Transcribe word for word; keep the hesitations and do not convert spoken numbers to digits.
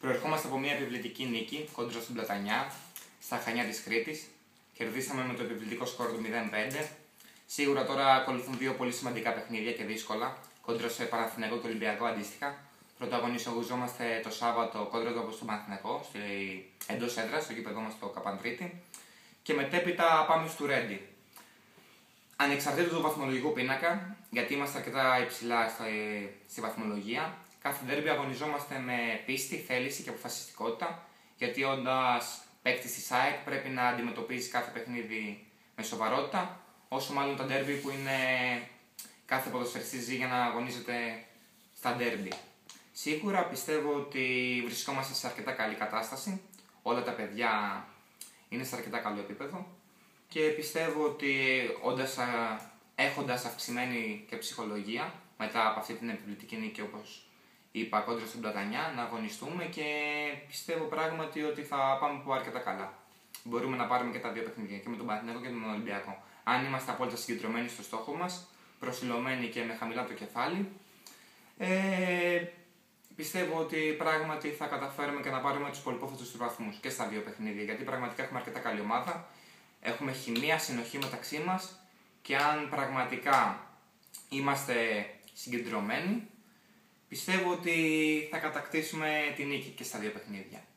Προερχόμαστε από μια επιβλητική νίκη κόντρα στην Πλατανιά, στα Χανιά της Κρήτης. Κερδίσαμε με το επιβλητικό σκορ του μηδέν πέντε. Σίγουρα τώρα ακολουθούν δύο πολύ σημαντικά παιχνίδια και δύσκολα, κόντρα σε Παναθηναϊκό και Ολυμπιακό αντίστοιχα. Πρωταγωνιζόμαστε το Σάββατο κόντρα στο Παναθηναϊκό, εντός έδρας, στο γήπεδό μας στο Καπαντρίτη. Και μετέπειτα πάμε στο Ρέντι. Ανεξαρτήτως του βαθμολογικού πίνακα, γιατί είμαστε αρκετά υψηλά στη βαθμολογία, κάθε ντέρμπι αγωνιζόμαστε με πίστη, θέληση και αποφασιστικότητα, γιατί όντας παίκτης της ΑΕΚ πρέπει να αντιμετωπίζει κάθε παιχνίδι με σοβαρότητα, όσο μάλλον τα ντέρμπι που είναι κάθε ποδοσφαιριστής ζει για να αγωνίζεται στα ντέρμπι. Σίγουρα πιστεύω ότι βρισκόμαστε σε αρκετά καλή κατάσταση, όλα τα παιδιά είναι σε αρκετά καλό επίπεδο και πιστεύω ότι όντας, έχοντας αυξημένη και ψυχολογία μετά από αυτή την επιβλητική νίκη, όπως είπα, κόντρα στην Πλατανιά, να αγωνιστούμε και πιστεύω πράγματι ότι θα πάμε από αρκετά καλά. Μπορούμε να πάρουμε και τα δύο παιχνίδια, και με τον Παναθηναϊκό και τον Ολυμπιακό. Αν είμαστε απόλυτα συγκεντρωμένοι στο στόχο μας, προσιλωμένοι και με χαμηλά το κεφάλι, ε, πιστεύω ότι πράγματι θα καταφέρουμε και να πάρουμε τους πολυπόθετους τους βαθμούς και στα δύο παιχνίδια, γιατί πραγματικά έχουμε αρκετά καλή ομάδα, έχουμε χημεία, συνοχή μεταξύ μας και αν πραγματικά είμαστε συγκεντρωμένοι, πιστεύω ότι θα κατακτήσουμε τη νίκη και στα δύο παιχνίδια.